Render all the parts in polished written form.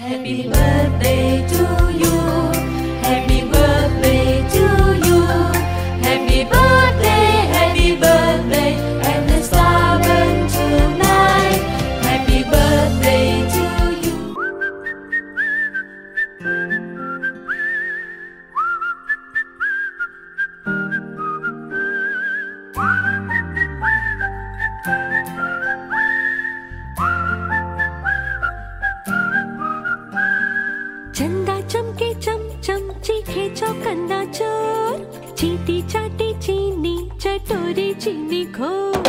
Happy birthday to you. Happy birthday to you. Happy birthday, and let's start tonight. Happy birthday to you. चंदा चमके चम चम चीखे चौकन्ना चोर चीटी चाटी चीनी चटोरी चीनी खोर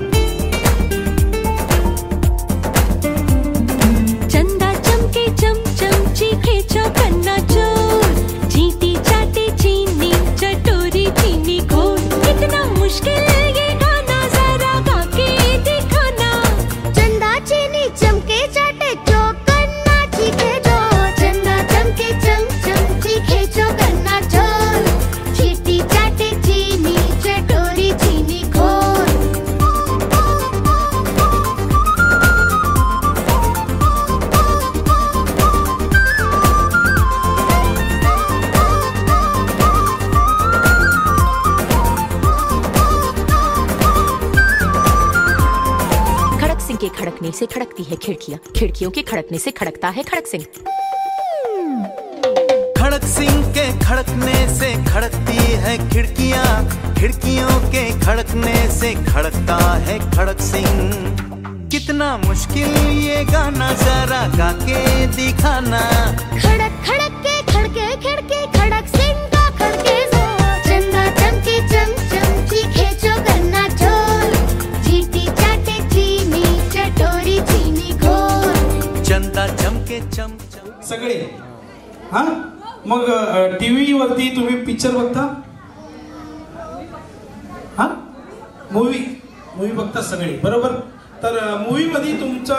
चंदा चमके चम चम चीखे चौकन्ना चोर चीटी चाटी चीनी चटोरी चीनी खोर कितना मुश्किल है ये गाना जरा गा के दिखाना चंदा चीनी चमके चाटे चौकन्ना चीखे चोर चंदा चमके चम चम चीखे चौकन्ना चोर चीटी चाटे चीनी चटोरी चीनी खोर खड़क सिंह के खड़कने से खड़कती है खिड़कियां, खिड़कियों के खड़कने से खड़कता है खड़क सिंह। खड़क सिंह के खड़कने से खड़कती है खिड़कियां, खिड़कियों के खड़कने से खड़कता है खड़क सिंह। कितना मुश्किल ये गाना जरा गा के दिखाना। खड़क खड़क के खड़के खिड़के खड़क सिंह का खड़के जोर चंदा चमके चम चम चीखे चौकन्ना चोर चीटी चाटे चीनी चटोरी चीनी खोर चंदा चमके चम चम। सगळे हा मग टीव्ही वरती तुम्ही पिक्चर बघता हा मूवी बघता सगळे बरोबर तर मूवी मध्ये तुमचा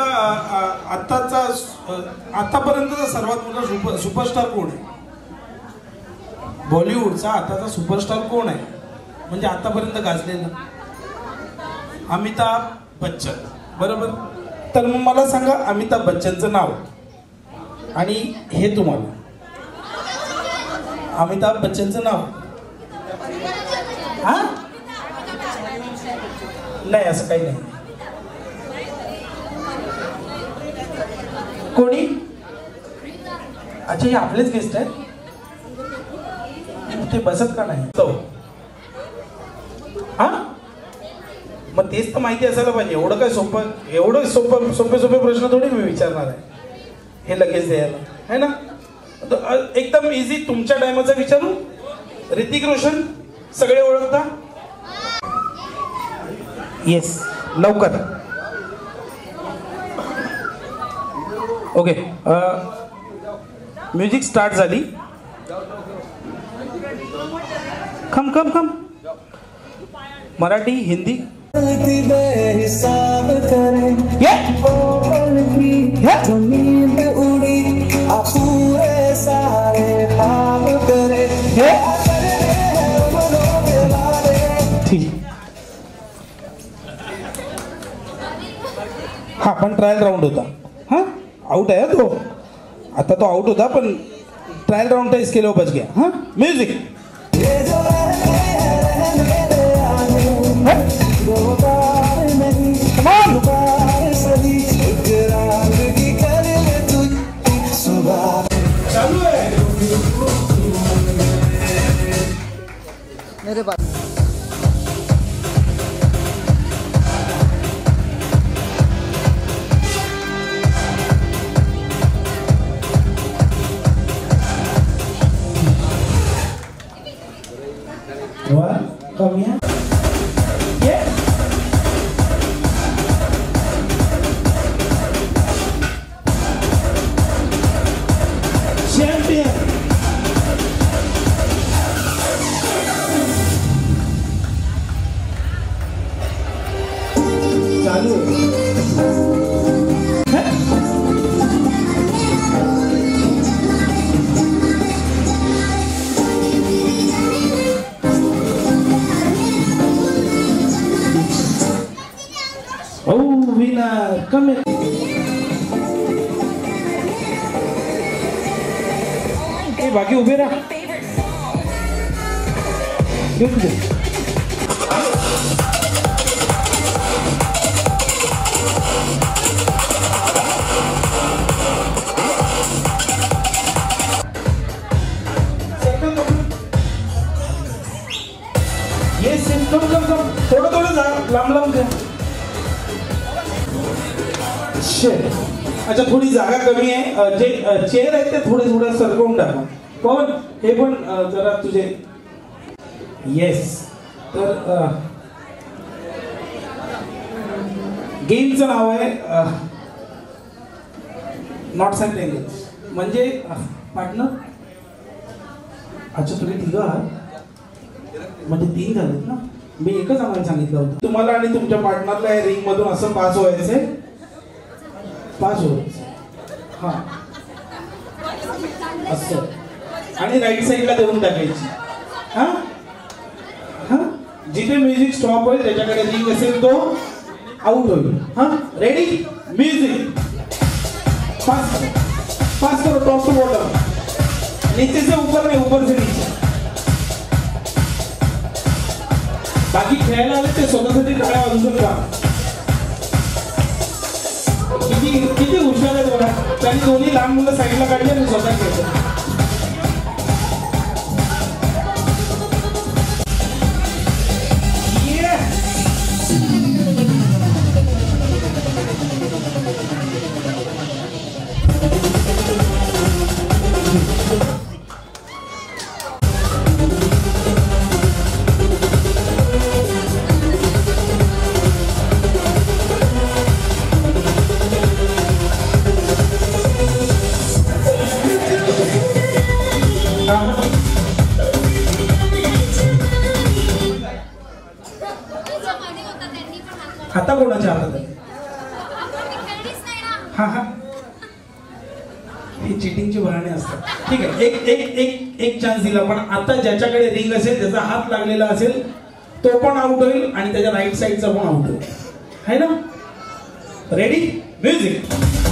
आतापर्यंतचा सर्वात मोठा सुपरस्टार कोण आहे बॉलिवूडचा आताचा सुपरस्टार कोण आहे म्हणजे आतापर्यंत गाजलेला अमिताभ बच्चन बरोबर तर मग मला सांगा अमिताभ बच्चनचं नाव आणि हे तुम्हाला अमिताभ बच्चनचं नाव हा नाही असं काही नाही कोणी अच्छा हे आपलेच गेस्ट आहेत ते बसत का नाही तो हा मग तेच तर माहिती असायला पाहिजे एवढं काय सोपे प्रश्न थोडी मी विचारणार आहे हे लगेच द्यायला है ना एकदम इझी तुमच्या टायमाचा विचारू ऋतिक रोशन सगळे ओळखता येस लवकर ओके म्युझिक स्टार्ट झाली खम खम खम मराठी हिंदी हिसाब करे उड़ी पूरे सारे काम करे हा पण ट्रायल राउंड होता हा आउट आहे तो आता तो आउट होता पण ट्रायल राउंड था इसके लिए वो बच गया हाँ म्यूजिक चालू है मेरे पास come here. Yeah. Champion. चालू Oh, winner, come here. बाकी उभे राहा. घेऊन दे. ये सिम्पल थोडं थोडं लांब लांब द्या. अच्छा थोडी जागा कमी आहे. जे चेअर आहेत ते थोडे थोडं सरकवून टाका. पवन हे पण जरा तुझे. येस. तर गेमचं नाव आहे नॉट्स अँड टेंगल्स. म्हणजे पार्टनर. अच्छा तुम्ही तिघं आहात म्हणजे 3 झालेत ना. मी एकच आम्हाला सांगितलं होतं तुम्हाला आणि तुमच्या पार्टनरला या रिंग मधून असं पास व्हायचंय. पास व्हायचं. हा असं आणि राईट साईडला देऊन टाकायची. हा हा जिथे म्युझिक स्टॉप होईल त्याच्याकडे रिंग असेल तो आउट होईल. हा रेडी म्युझिक. पास करो टॉप टू बॉटम. नीचे से ऊपर नहीं ऊपर से नीचे. बाकी खेळायला आले ते स्वतःसाठी टाळ्या वाजू शकता. किती हुशार आहेत बघा. त्यांनी दोन्ही लहान मुलं साईडला काढली आणि स्वतः खेळतो. आता कोणाच्या हातात आहे. हा हा हे चिटिंगचे बहाणे असतात. ठीक आहे एक एक एक एक चान्स दिला. पण आता ज्याच्याकडे रिंग असेल त्याचा हात लागलेला असेल तो पण आउट होईल आणि त्याच्या राईट साईडचा पण आउट होईल. है ना. Ready music.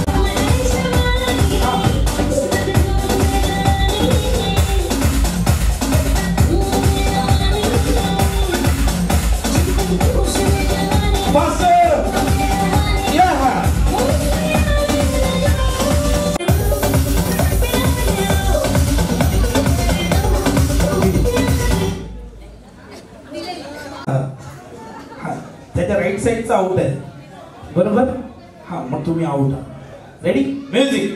त्याच्या राईट साईडचा आउट आहे बरोबर. हा मग तुम्ही आउट आहात. Ready music.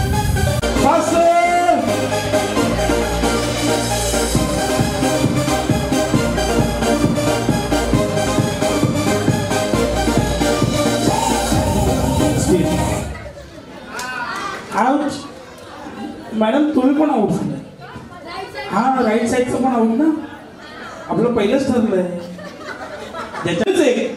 आउट. मॅडम तुम्ही पण आउट झाले. हा राईट साईडचं पण आउट ना. आपलं पहिलंच ठरलंय. त्याच्याच एक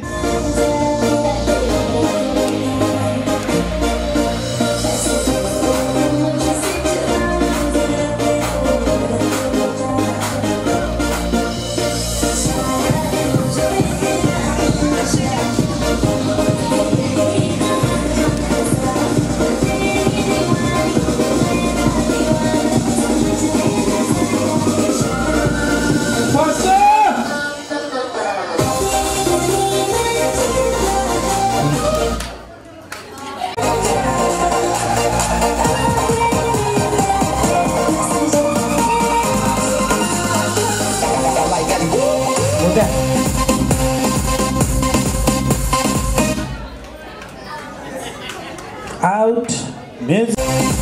out music.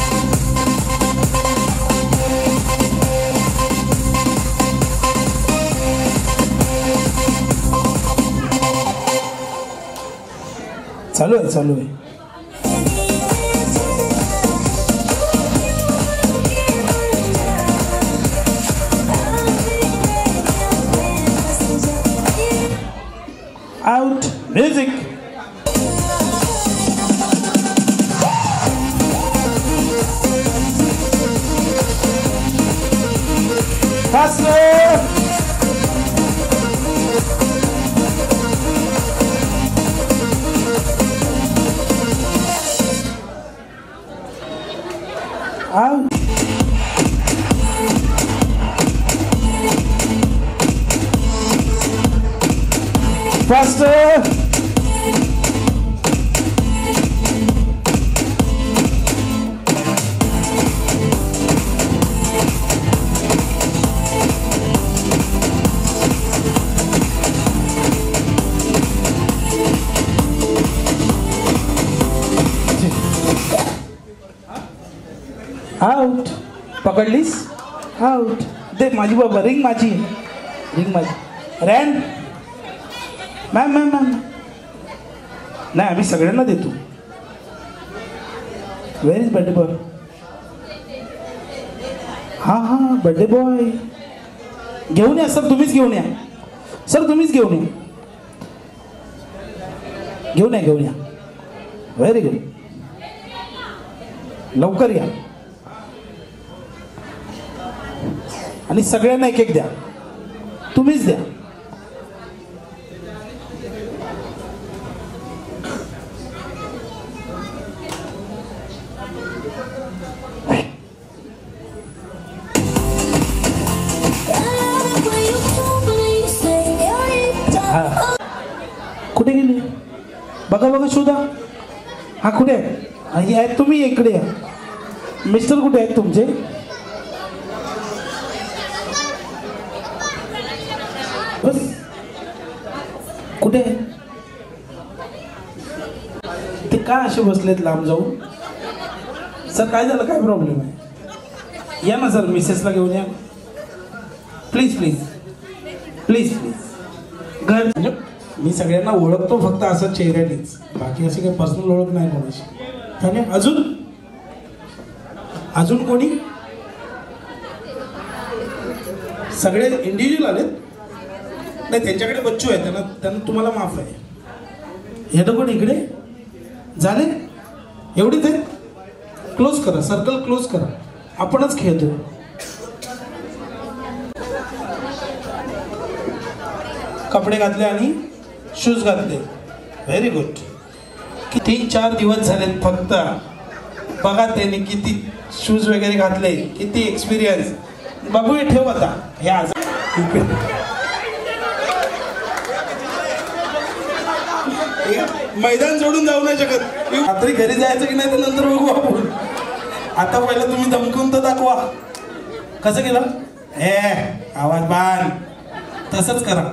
चालू आहे. Out music. Faster. Out. Faster. Out. पकडलीस आउट. दे माझी बाबा रिंग माझी रॅन. मॅम नाही आम्ही सगळ्यांना देतो. Where is birthday boy. हां बर्थडे बॉय घेऊन या सर. तुम्हीच घेऊन या सर. तुम्हीच घेऊन या. Very good. लवकर या आणि सगळ्यांना एक एक द्या. तुम्हीच द्या. कुठे गेली बघा शोधा. हा कुठे आहे? तुम्ही इकडे या. मिस्टर कुठे आहेत तुमचे? बस कुठे ते का असे बसलेत लांब जाऊन? सर काय झालं? काय प्रॉब्लेम आहे? या ना सर. मिसेसला घेऊन या प्लीज. घर मी सगळ्यांना ओळखतो फक्त असं चेहऱ्यानेच. बाकी अशी काही पर्सनल ओळख नाही कोणाशी. अजून कोणी? सगळे इंडिव्हिज्युअल आलेत. नाही त्यांच्याकडे बच्चू आहे. त्यांना तुम्हाला माफ आहे. हे तर कोण इकडे झाले? एवढीच आहे. क्लोज करा. सर्कल क्लोज करा. आपणच खेळतो. कपडे घातले आणि शूज घातले. Very good. 3-4 दिवस झालेत फक्त. बघा त्यांनी किती शूज वगैरे घातले. किती एक्सपिरियन्स. बाबू हे ठेव आता. हे आज मैदान सोडून जाऊ नाही शकत. रात्री घरी जायचं की नाही तर नंतर बघू आपण. आता पहिलं तुम्ही धमकून तर दाखवा. कसं केलं? आवाज बांध. तसंच करा.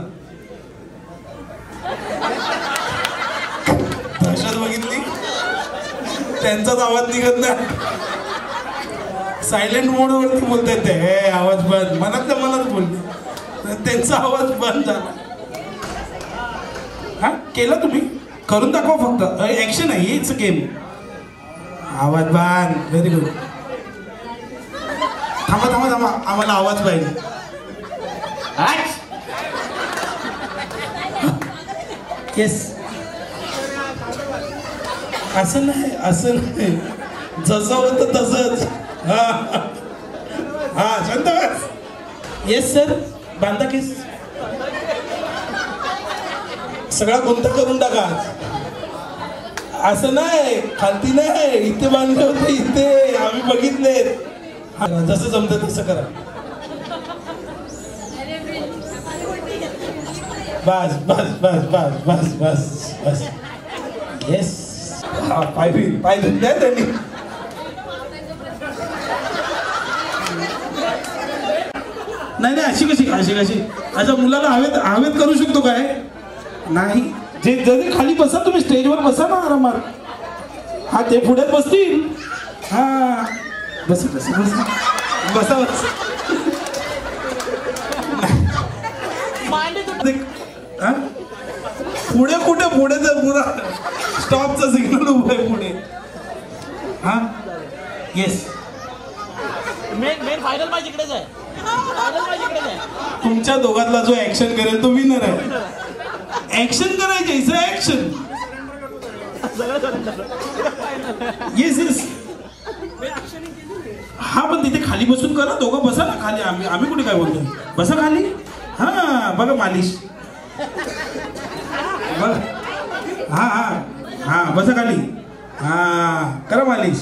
दहशत बघितली? त्यांचाच आवाज निघत नाही. सायलेंट मोड वरती बोलतायत ते. आवाज बंद. मनात बोलते. त्यांचा आवाज बंद झाला. हा केलं तुम्ही? करून दाखवा फक्त. ऍक्शन आहे. It's a game. आवाज बांध. Very good. थांबा. आम्हाला आवाज पाहिजे. येस. असं नाही. जसं होतं तसंच. हा शांत बस. Yes sir. बांधा केस. सगळा गोंधळ करून टाका. असं नाही. खालती नाही. इथे बांधले होते. इथे आम्ही बघितले. जसं जमतं तसं करा. बस. येस. पाय धुतल्या त्यांनी. नाही अशी कशी अच्छा मुलाला हवेत करू शकतो काय? नाही. जे जरी खाली बसा तुम्ही. स्टेजवर बसा ना आरामात. हा ते पुढे बसतील. हा बस. पुढे कुठे? पुढे तर पुरा स्टॉपचा सिग्नल उभा आहे पुढे. हा येस. मेन फायनल मॅच इकडेच आहे. तुमच्या दोघातला जो ऍक्शन करेल तो विनर आहे. ऍक्शन करायची. ऍक्शन. येस. हा पण तिथे खाली बसून करा. दोघं बसा ना खाली. आम्ही कुठे काय बोलतोय? बसा खाली. हा बघा मालिश. बघ. हा बसा खाली. हा करा मालिश.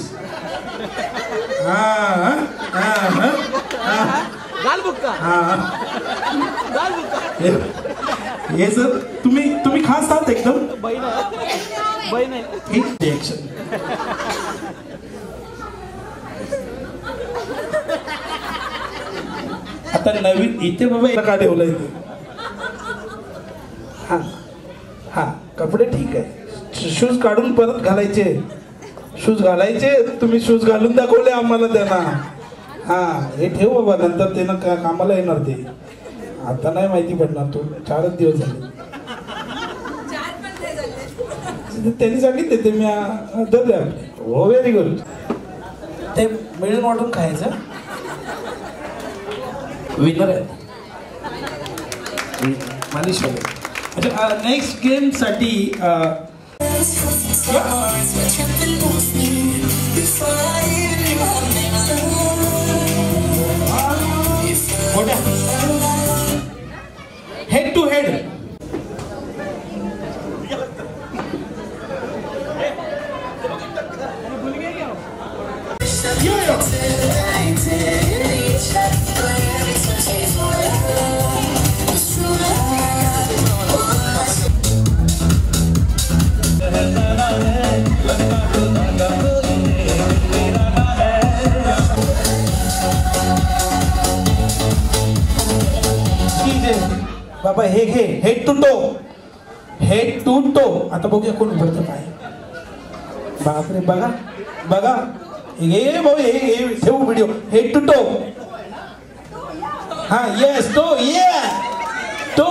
हे सर तुम्ही खास तात एकदम बहीण आहे ही रिएक्शन. आता नवीन इथे बाबा का ठेवलं इथे. हा हा कपडे ठीक आहे. शूज काढून परत घालायचे. शूज घालायचे. तुम्ही शूज घालून दाखवले आम्हाला त्यांना. हा हे ठेव बाबा नंतर ते ना कामाला येणार ते. आता नाही माहिती पडणार. तू 4च दिवस झाले. त्यांनी सांगितले ते मी धरले आपले. हो व्हेरी गुड. ते मिळून वाटून खायचं. विनर आहे मालिश वगैरे. अच्छा नेक्स्ट गेम साठी हेड टू हेड. बाबा हे घे. Head to toe. Head to toe. आता बघूया कोण उभरतं पाय. बापरे बघा बघा हे भाऊ हे ठेवू व्हिडिओ. Head to toe. हा येस टो ये टो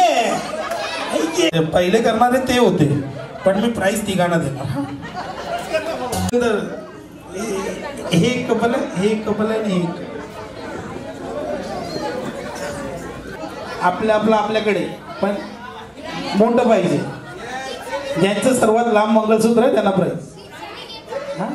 ये. पहिले करणारे ते होते पण मी प्राइस तिघांना देणार. हे कपल आहे. हे कपल आहे आणि हे आपल्याकडे पण मोठं पाहिजे. ज्यांचं सर्वात लांब मंगळसूत्र आहे त्यांना प्राइस. हा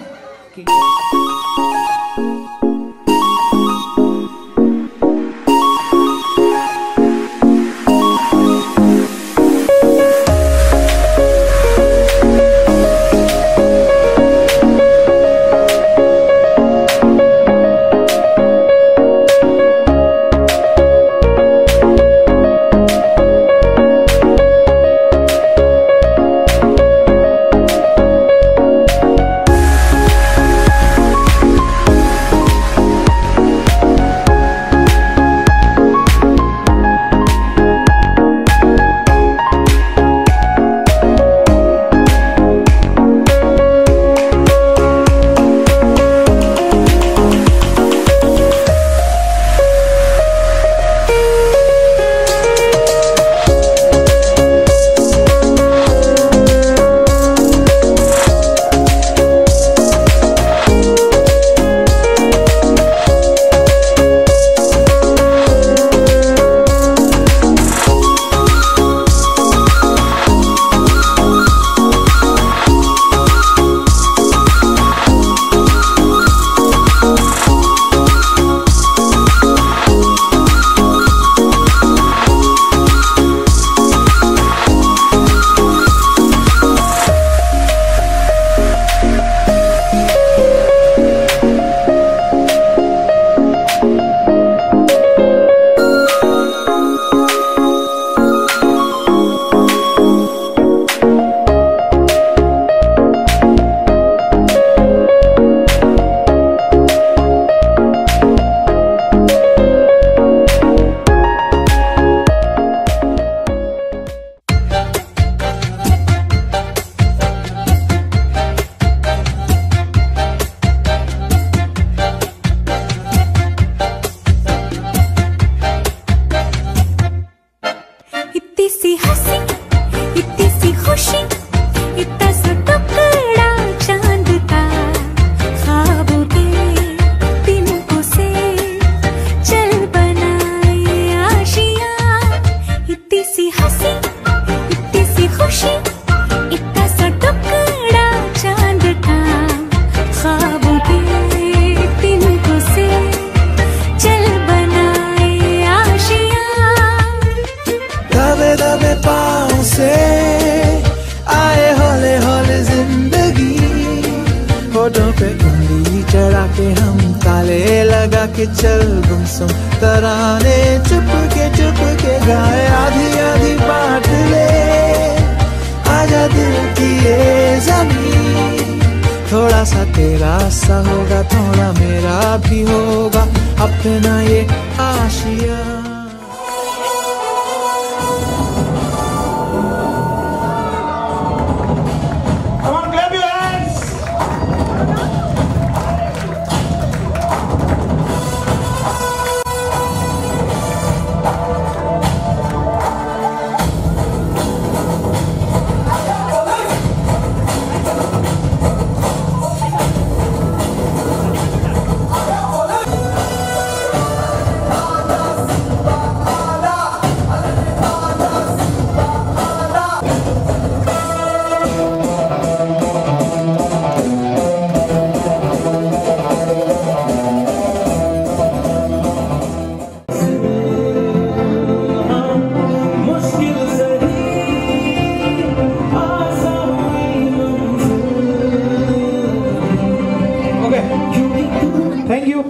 चढ़ा के हम ताले लगा के चल गुमसुम तराने चुप के गाए आधी आधी बात ले थोड़ा सा तेरा सा होगा, थोड़ा मेरा भी होगा अपना ये आशिया। Come on, clap your hands. Thank you.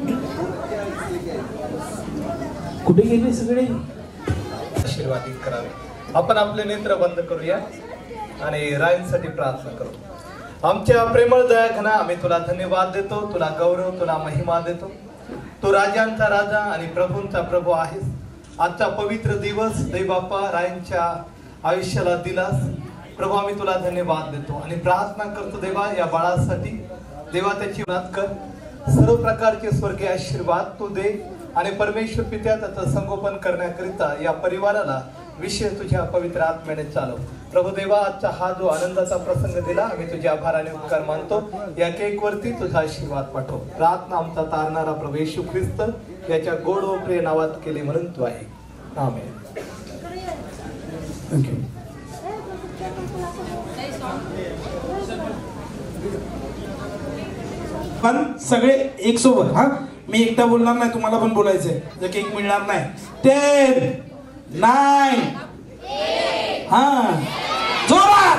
कुठे गेले सगळे? आशीर्वादित करावे. आपण आपले नेत्र बंद करूया आणि रायांसाठी प्रार्थना करू. आमच्या प्रेमळ दयाघना आम्ही तुला धन्यवाद देतो, तुला गौरव, तुला महिमा देतो. तू राजांचा राजा आणि प्रभूंचा प्रभू आहेस. आजचा पवित्र दिवस देवबापा रायांच्या आयुष्याला दिलास. प्रभू आम्ही तुला धन्यवाद देतो आणि प्रार्थना करतो देवा या बाळासाठी. देवा त्याची मदत कर. सर्व प्रकारचे स्वर्गीय आशीर्वाद तू दे आणि परमेश्वर पित्या त्याचं संगोपन करण्याकरिता या परिवाराला विशेष तुझ्या पवित्र आत्म्याने चालव. प्रभू देवा आजचा हा जो आनंदाचा प्रसंग दिला आम्ही तुझ्या आभाराने उपकार मानतो. या केक वरती तुझा आशीर्वाद पाठव. प्रार्थना आमचा तारणारा प्रभू येशू ख्रिस्त याच्या गोड व प्रिय नावात केली म्हणून तू आहे. आमेन. थँक्यू. पण सगळे एक सोबत. हा मी एकटा बोलणार नाही, तुम्हाला पण बोलायचंय. जर केक मिळणार नाही. 10 9 हा जोरात.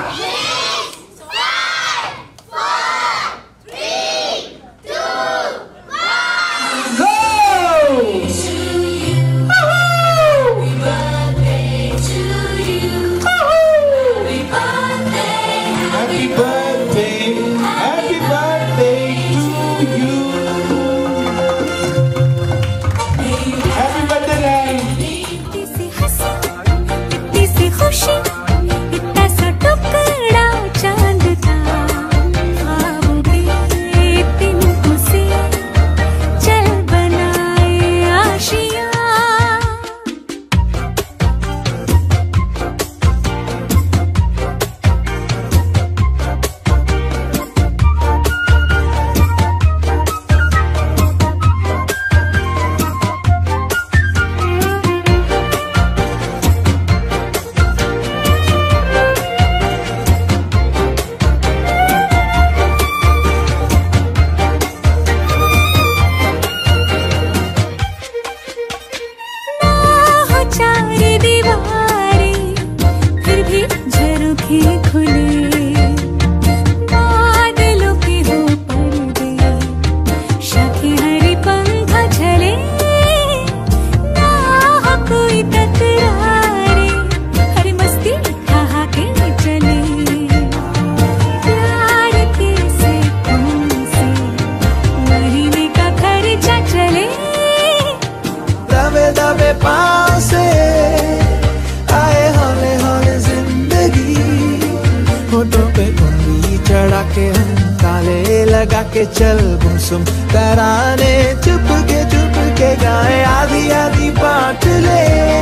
के चल गुमसुम तराने चुप के गाए आधी आधी बांट ले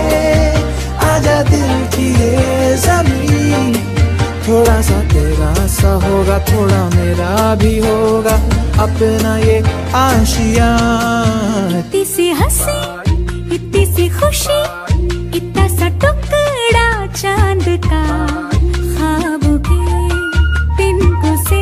आजा दिल की ये ज़मीं थोड़ा सा तेरा सा होगा थोड़ा मेरा भी होगा अपना ये आशिया इतनी सी हंसी इतनी सी खुशी इतना सा टुकड़ा चांद का ख्वाबों के तिनको से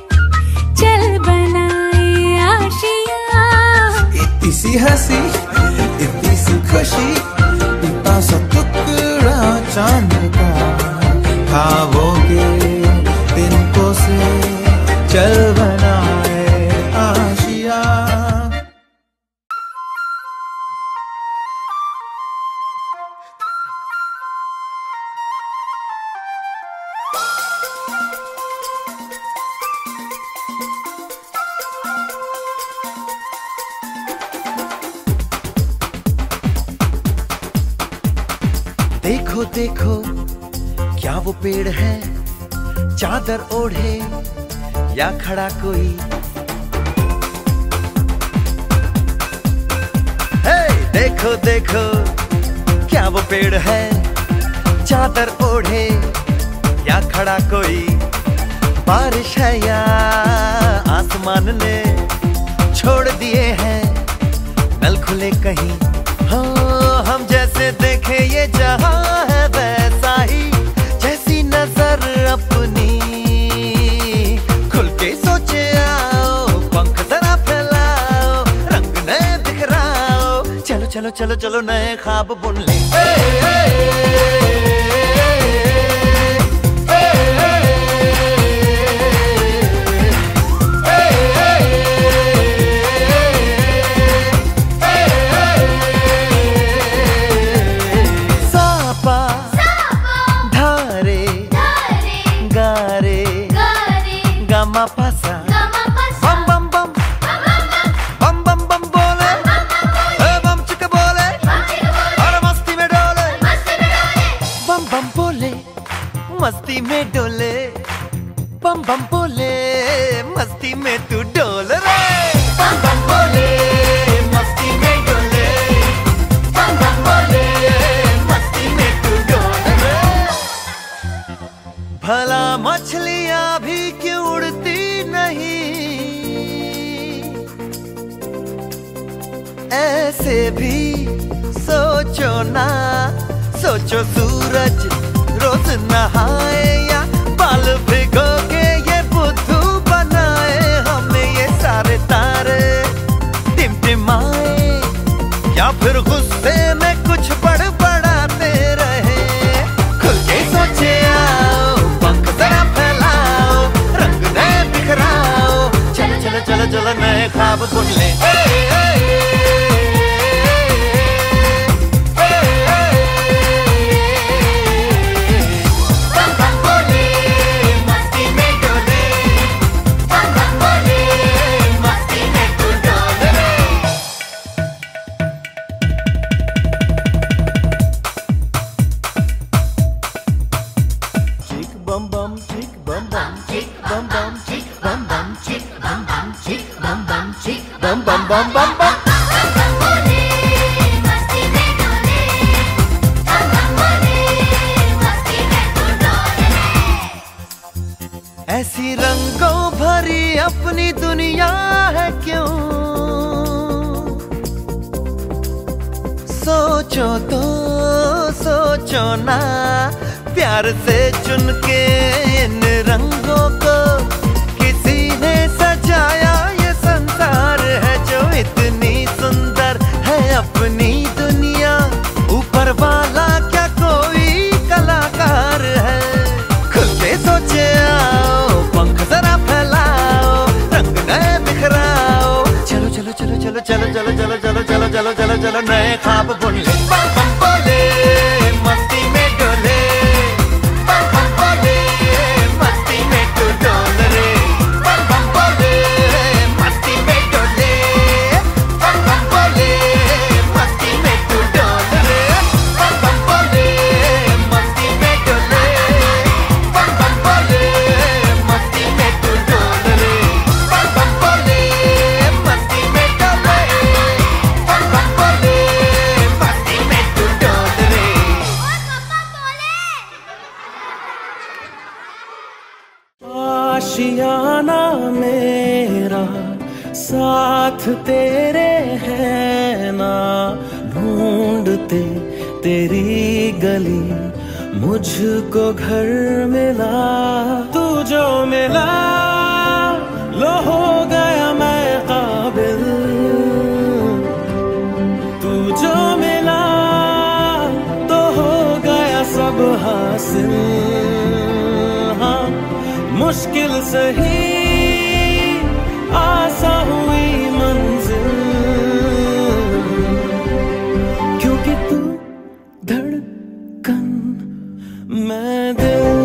चल बनाए आशिया इतनी सी हंसी इतनी सी खुशी इतना सा टुकड़ा चांद का ख्वाबों के तिनको से चल बनाए आशिया देखो देखो क्या वो पेड़ है, चादर ओढ़े या खड़ा कोई। हे देखो देखो क्या वो पेड़ है, चादर ओढ़े या खड़ा कोई। बारिश है या आसमान ने छोड़ दिए हैं नल खुले कहीं। हाँ हम जैसे देखे ये जहां है वैसा ही, जैसी नजर अपनी खुल के सोचे आओ। पंख जरा फैलाओ, रंग नए बिखराओ, चलो चलो चलो चलो नए ख्वाब बुन ले। मस्ती में डोले बम बम बोले, मस्ती में तू डोल रे। बम बम बोले मस्ती में डोले, बम बम बोले मस्ती में तू डोल रे। भला मछलियां भी क्यों उड़ती नहीं, ऐसे भी सोचो ना। सोचो सूरज रोज नहाए या बाल भिगो के ये बुद्धू बनाए। हमें ये सारे तारे टिमटिमाए या फिर गुस्से में कुछ बड़बड़ाते रहे। खुल के सोचे आओ, पंख जरा फैलाओ, रंग नए बिखराओ, चलो चलो चलो चलो नए ख्वाब बुन ले। बम बम बम बम बम। ऐसी रंगों भरी अपनी दुनिया है क्यों, सोचो तो सोचो ना। प्यार से चुन के इन रंगों को किसी ने सजाया। ये संसार है जो इतनी सुंदर है अपनी दुनिया। ऊपर वाला क्या कोई कलाकार है। खुल के सोचे आओ, पंख जरा फैलाओ, रंग नए बिखराओ, चलो चलो चलो चलो चलो चलो चलो चलो चलो चलो चलो चलो नए ख्वाब बुन ले। बम बम बोले मस्ती में डोले, बम बम बोले मस्ती में तू डोल रे। बम बम बोले मस्ती में डोले, बम बम बोले मस्ती में तू डोल रे। बम बम बोले मस्ती में डोले, बम बम बोले मस्ती में तू डोल रे। बम बम बोले मस्ती में डोले, बम बम बोले मस्ती में तू डोल रे। आशियाना मेरा साथ तेरे है ना, ढूंढते तेरी गली मुझको घर मिला। तू जो मिला लो हो गया मैं काबिल, तू जो मिला तो हो गया सब हासिल। हाँ मुश्किल सही आसा हुई मंजिल, क्योंकि तू धड़कन मैं दिल।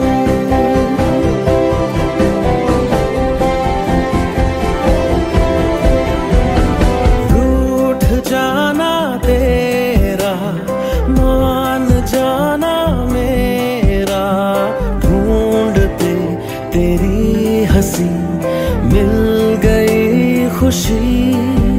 रूठ जाना तेरा मान जाना मिल गई खुशी,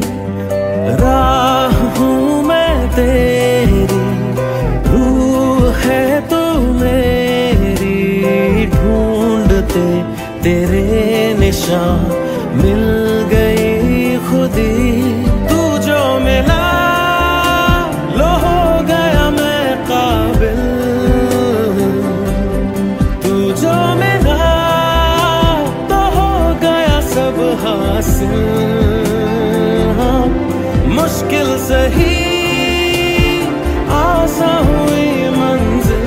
राह हूँ मैं तेरी, रूह है तू मेरी, ढूंढते तेरे निशान मिल गई खुदी। तू जो मिला लो हो गया मैं काबिल, तू जो मिला तो हो गया सब हासिल। मुश्किल सही आसान हुई मंजिल।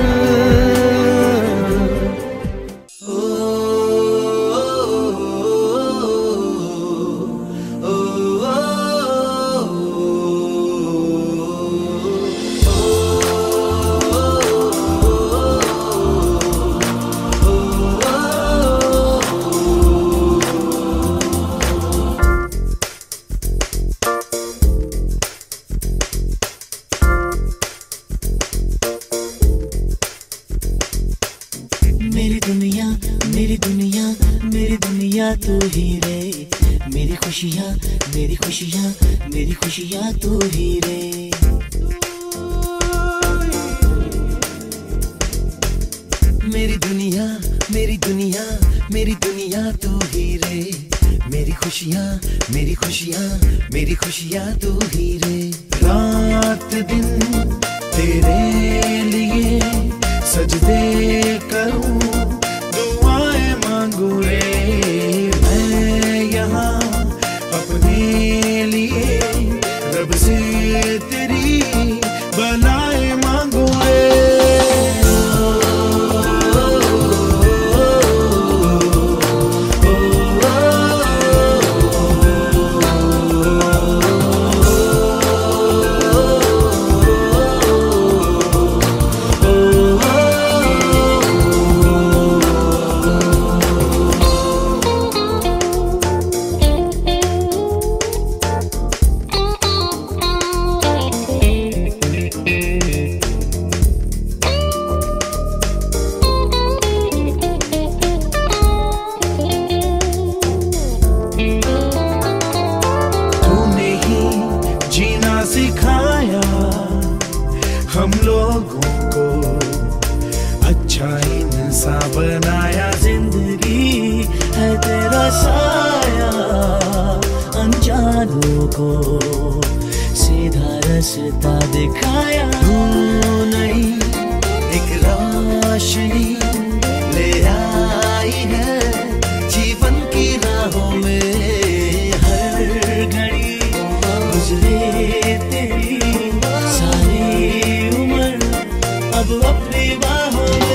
मेरी दुनिया मेरी दुनिया मेरी दुनिया तू ही रे, मेरी खुशियाँ मेरी खुशियाँ मेरी खुशियाँ तू ही रे। मेरी दुनिया मेरी दुनिया मेरी दुनिया तू ही रे, मेरी खुशियाँ मेरी खुशियाँ मेरी खुशियाँ तू ही रे। रात दिन तेरे लिए सजदे करूं, दुआएं मांगू रे मैं यहाँ अपने लिए, रब से तेरी बनाए मांगू रे। सिखाया हम लोगों को, अच्छा इंसान बनाया, जिंदगी है तेरा साया, अनजानों को सीधा रास्ता दिखाया। तू नहीं एक रोशनी ले आई है जीवन की राहों में, हर घड़ी गुजरे तेरी सारी उम्र अब अपनी बाहों में।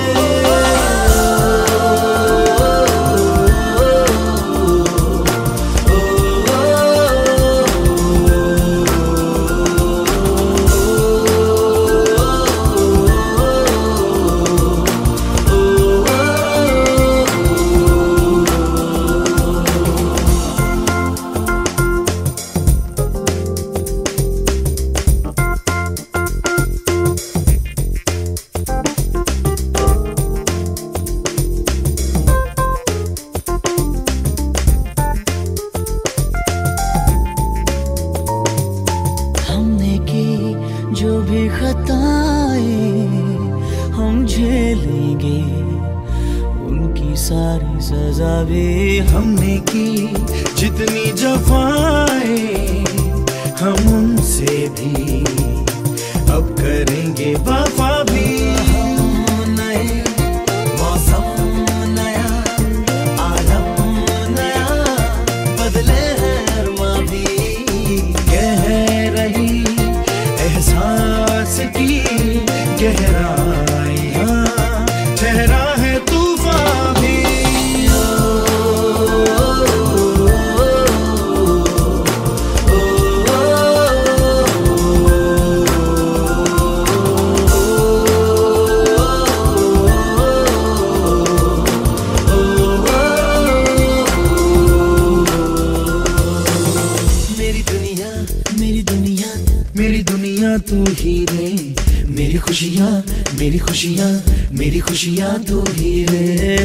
जो भी खताएं हम झेलेंगे, उनकी सारी सजा भी हमने की, जितनी जफाएं हम उनसे भी अब करेंगे वफा भी। नए मौसम नया, आलम नया, बदले हैं माँ भी, कह रही एहसास की गहराइयाँ, ठहरा है तूफान भी। मेरी दुनिया तू ही रे, मेरी खुशियाँ मेरी खुशियाँ मेरी खुशियाँ तू ही रे।